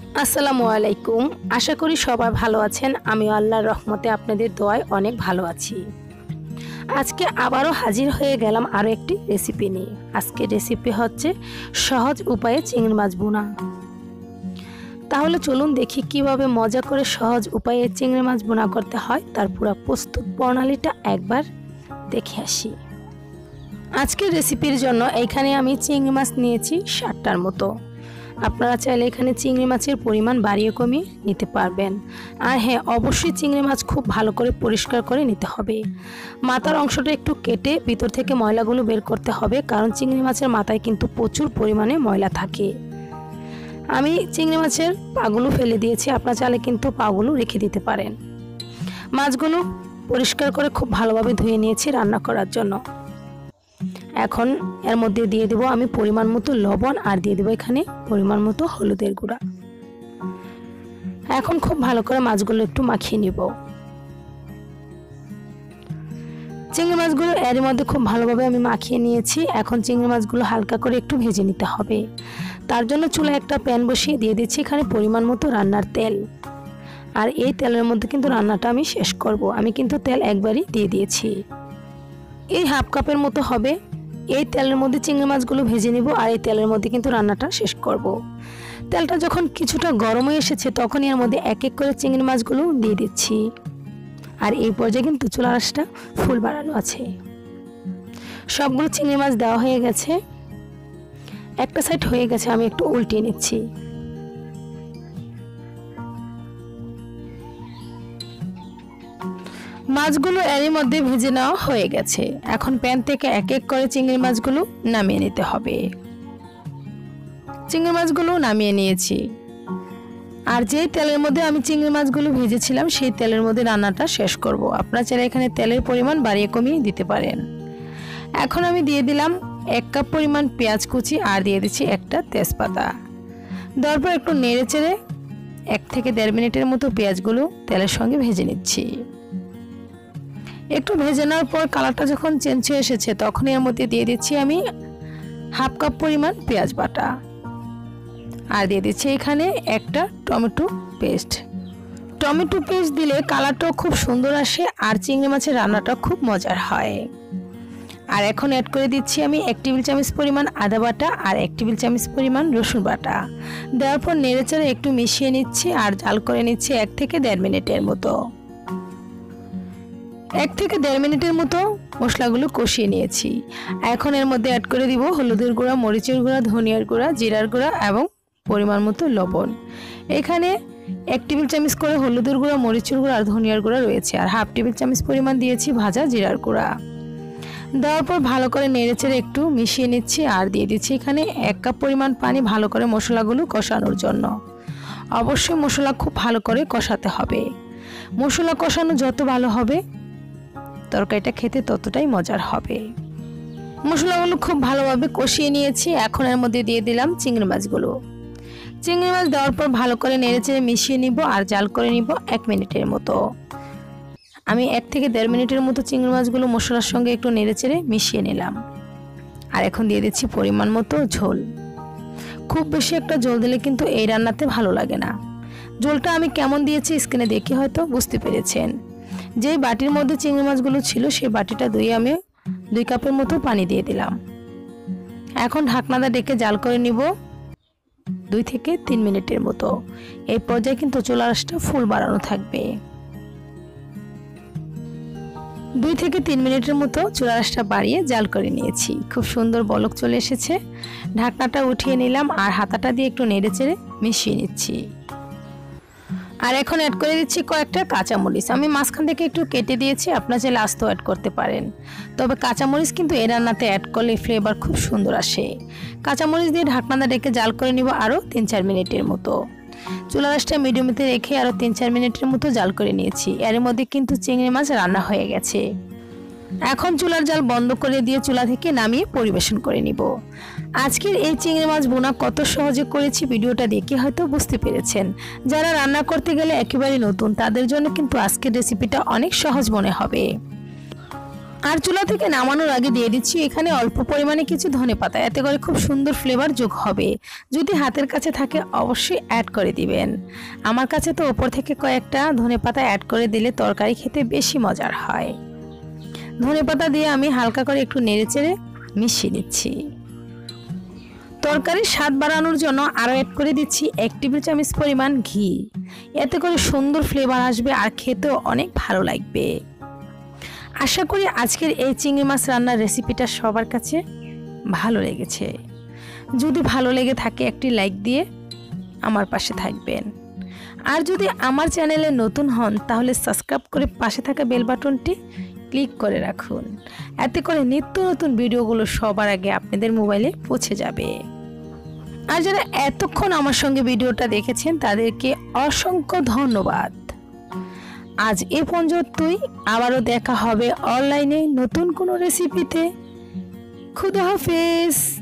আসসালামু আলাইকুম। আশা করি সবাই ভালো আছেন। আমি আল্লাহর রহমতে আপনাদের দোয়ায় অনেক ভালো আছি। আজকে আবারও হাজির হয়ে গেলাম আরও একটি রেসিপি নিয়ে। আজকের রেসিপি হচ্ছে সহজ উপায়ে চিংড়ি মাছ ভুনা। তাহলে চলুন দেখি কিভাবে মজা করে সহজ উপায়ে চিংড়ি মাছ ভুনা করতে হয়, তার পুরো প্রস্তুত প্রণালীটা একবার দেখে আসি। আজকের রেসিপির জন্য এইখানে আমি চিংড়ি মাছ নিয়েছি 60টার মতো। আপনারা চাইলে এখানে চিংড়ি মাছের পরিমাণ বাড়িয়ে কমিয়ে নিতে পারবেন। আর হ্যাঁ, অবশ্যই চিংড়ি মাছ খুব ভালো করে পরিষ্কার করে নিতে হবে। মাথার অংশটা একটু কেটে ভিতর থেকে ময়লাগুলো বের করতে হবে, কারণ চিংড়ি মাছের মাথায় কিন্তু প্রচুর পরিমাণে ময়লা থাকে। আমি চিংড়ি মাছের পাগুলো ফেলে দিয়েছি, আপনারা চাইলে কিন্তু পাগুলো রেখে দিতে পারেন। মাছগুলো পরিষ্কার করে খুব ভালোভাবে ধুয়ে নিয়েছি রান্না করার জন্য। এখন এর মধ্যে দিয়ে দেব আমি পরিমাণ মতো লবণ, আর দিয়ে দেব এখানে পরিমাণ মতো হলুদের গুঁড়া। এখন খুব ভালো করে মাছগুলো একটু মাখিয়ে নিব। চিংড়ি মাছগুলো এর মধ্যে খুব ভালোভাবে আমি মাখিয়ে নিয়েছি। এখন চিংড়ি মাছগুলো হালকা করে একটু ভেজে নিতে হবে। তার জন্য চুলায় একটা প্যান বসিয়ে দিয়ে দিচ্ছি এখানে পরিমাণ মতো রান্নার তেল। আর এই তেলের মধ্যে কিন্তু রান্নাটা আমি শেষ করব। আমি কিন্তু তেল একবারই দিয়ে দিয়েছি, এই হাফ কাপের মতো হবে। এই তেলের মধ্যে চিংড়ি মাছগুলো ভেজে নিব, আর এই তেলের মধ্যে কিন্তু রান্নাটা শেষ করব। তেলটা যখন কিছুটা গরম হয়ে এসেছে তখন এর মধ্যে এক এক করে চিংড়ি মাছগুলো দিয়ে দিচ্ছি। আর এই পর্যায়ে কিন্তু চুলার আঁচটা ফুল বাড়ানো আছে। সবগুলো চিংড়ি মাছ দেওয়া হয়ে গেছে, একটা সাইড হয়ে গেছে, আমি একটু উল্টিয়ে নিচ্ছি। মাছগুলো এরই মধ্যে ভেজে নেওয়া হয়ে গেছে। এখন প্যান থেকে এক এক করে চিংড়ি মাছগুলো নামিয়ে নিতে হবে। চিংড়ি মাছগুলো নামিয়ে নিয়েছি। আর যেই তেলের মধ্যে আমি চিংড়ি মাছগুলো ভেজেছিলাম সেই তেলের মধ্যে রান্নাটা শেষ করব। আপনারা চাইলে এখানে তেলের পরিমাণ বাড়িয়ে কমিয়ে দিতে পারেন। এখন আমি দিয়ে দিলাম 1 কাপ পরিমাণ পেঁয়াজ কুচি, আর দিয়ে দিচ্ছি একটা তেজপাতা। দেওয়ার পর একটু নেড়ে চেড়ে 1 থেকে 1.5 মিনিটের মতো পেঁয়াজগুলো তেলের সঙ্গে ভেজে নিচ্ছি। একটু ভেজে নেওয়ার পর কালারটা যখন চেঞ্জ হয়ে এসেছে তখন এর মধ্যে দিয়ে দিচ্ছি আমি হাফ কাপ পরিমাণ পেঁয়াজ বাটা, আর দিয়ে দিচ্ছি এখানে একটা টমেটো পেস্ট। টমেটো পেস্ট দিলে কালারটাও খুব সুন্দর আসে, আর চিংড়ি মাছের রান্নাটা খুব মজার হয়। আর এখন অ্যাড করে দিচ্ছি আমি 1 টেবিল চামচ পরিমাণ আদা বাটা, আর 1 টেবিল চামচ পরিমাণ রসুন বাটা। দেওয়ার পর নেড়েচেড়ে একটু মিশিয়ে নিচ্ছি, আর জাল করে নিচ্ছি 1 থেকে 1.5 মিনিটের মতো। 1 থেকে 1.5 মিনিটের মতো মশলাগুলো কষিয়ে নিয়েছি। এখন এর মধ্যে অ্যাড করে দিব হলুদের গুঁড়া, মরিচের গুঁড়া, ধনিয়ার গুঁড়া, জিরার গুঁড়া এবং পরিমাণ মতো লবণ। এখানে 1 টেবিল চামচ করে হলুদের গুঁড়া, মরিচের গুঁড়া আর ধনিয়ার গুঁড়া রয়েছে, আর হাফ টেবিল চামচ পরিমাণ দিয়েছি ভাজা জিরার গুঁড়া। দেওয়ার পর ভালো করে নেড়েচেড়ে একটু মিশিয়ে নিচ্ছি, আর দিয়ে দিচ্ছি এখানে 1 কাপ পরিমাণ পানি ভালো করে মশলাগুলো কষানোর জন্য। অবশ্যই মশলা খুব ভালো করে কষাতে হবে। মশলা কষানো যত ভালো হবে তরকারিটা খেতে ততটাই মজার হবে। মশলাগুলো খুব ভালোভাবে কষিয়ে নিয়েছি। এখন এর মধ্যে দিয়ে দিলাম চিংড়ি মাছগুলো। চিংড়ি মাছ দেওয়ার পর ভালো করে নেড়েচেড়ে মিশিয়ে নিব, আর জাল করে নিব 1 মিনিটের মতো। আমি 1 থেকে 1.5 মিনিটের মতো চিংড়ি মাছগুলো মশলার সঙ্গে একটু নেড়েচেড়ে মিশিয়ে নিলাম। আর এখন দিয়ে দিচ্ছি পরিমাণ মতো ঝোল। খুব বেশি একটা ঝোল দিলে কিন্তু এই রান্নাতে ভালো লাগে না। ঝোলটা আমি কেমন দিয়েছি স্ক্রিনে দেখে হয়তো বুঝতে পেরেছেন। যেই বাটির মধ্যে চিংড়ি মাছগুলো ছিল সেই বাটিটা ধুয়ে আমি 2 কাপের মতো পানি দিয়ে দিলাম। এখন ঢাকনাটা ডেকে জাল করে নিব 2 থেকে 3 মিনিটের মতো। এই পর্যায়ে কিন্তু চুলার আঁচটা ফুল বাড়ানো থাকবে। 2 থেকে 3 মিনিটের মতো চুলার আঁচটা বাড়িয়ে জাল করে নিয়েছি। খুব সুন্দর বলক চলে এসেছে। ঢাকনাটা উঠিয়ে নিলাম, আর হাতাটা দিয়ে একটু নেড়েচেড়ে মিশিয়ে নিচ্ছি। আর এখন অ্যাড করে দিচ্ছি কয়েকটা কাঁচামরিচ। আমি মাঝখান থেকে একটু কেটে দিয়েছি, আপনারা চাইলে আস্ত অ্যাড করতে পারেন। তবে কাঁচামরিচ কিন্তু এই রান্নাতে অ্যাড করলে ফ্লেভার খুব সুন্দর আসে। কাঁচামরিচ দিয়ে ঢাকনাটা রেখে জাল করে নিব আরও 3-4 মিনিটের মতো। চুলার আঁচটা মিডিয়ামে রেখে আরও 3-4 মিনিটের মতো জাল করে নিয়েছি। এর মধ্যে কিন্তু চিংড়ি মাছ রান্না হয়ে গেছে। এখন চুলার জাল বন্ধ করে দিয়ে চুলা থেকে নামিয়ে পরিবেশন করে নিব। আজকের এই চিংড়ি মাছ ভুনা কত সহজে করেছি ভিডিওটা দেখে হয়তো বুঝতে পেরেছেন। যারা রান্না করতে গেলে একেবারে নতুন তাদের জন্য কিন্তু আজকের রেসিপিটা অনেক সহজ মনে হবে। আর চুলা থেকে নামানোর আগে দিয়ে দিচ্ছি এখানে অল্প পরিমাণে কিছু ধনেপাতা, এতে করে খুব সুন্দর ফ্লেভার যোগ হবে। যদি হাতের কাছে থাকে অবশ্যই অ্যাড করে দিবেন। আমার কাছে তো ওপর থেকে কয়েকটা ধনেপাতা অ্যাড করে দিলে তরকারি খেতে বেশি মজার হয়। ধনেপাতা দিয়ে আমি হালকা করে একটু নেড়েচেড়ে মিশিয়ে নিচ্ছি। তরকারির স্বাদ বাড়ানোর জন্য আরও অ্যাড করে দিচ্ছি 1 টেবিল চামচ পরিমাণ ঘি, এতে করে সুন্দর ফ্লেভার আসবে আর খেতেও অনেক ভালো লাগবে। আশা করি আজকের এই চিংড়ি মাছ রান্নার রেসিপিটা সবার কাছে ভালো লেগেছে। যদি ভালো লেগে থাকে একটি লাইক দিয়ে আমার পাশে থাকবেন। আর যদি আমার চ্যানেলে নতুন হন তাহলে সাবস্ক্রাইব করে পাশে থাকা বেল বাটনটি ক্লিক করে রাখুন, এতে করে নিত্য নতুন ভিডিওগুলো সবার আগে আপনাদের মোবাইলে পৌঁছে যাবে। আর যারা এতক্ষণ আমার সঙ্গে ভিডিওটা দেখেছেন তাদেরকে অসংখ্য ধন্যবাদ। আজ এ পর্যন্তই, আবারও দেখা হবে অনলাইনে নতুন কোনো রেসিপিতে। খুদা হাফেজ।